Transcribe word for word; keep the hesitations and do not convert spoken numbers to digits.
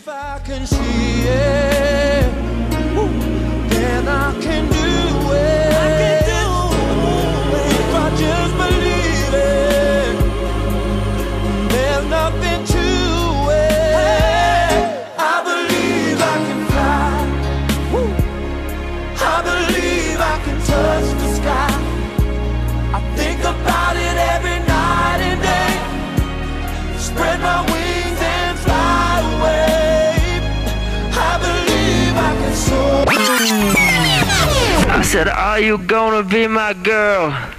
If I can see it, then I can do it. I can do it. If I just believe it, there's nothing to it. I believe I can fly. I believe I can touch the sky. I think about it every night and day. Spread my wings and fly away. I believe I can soar. I said, are you gonna be my girl?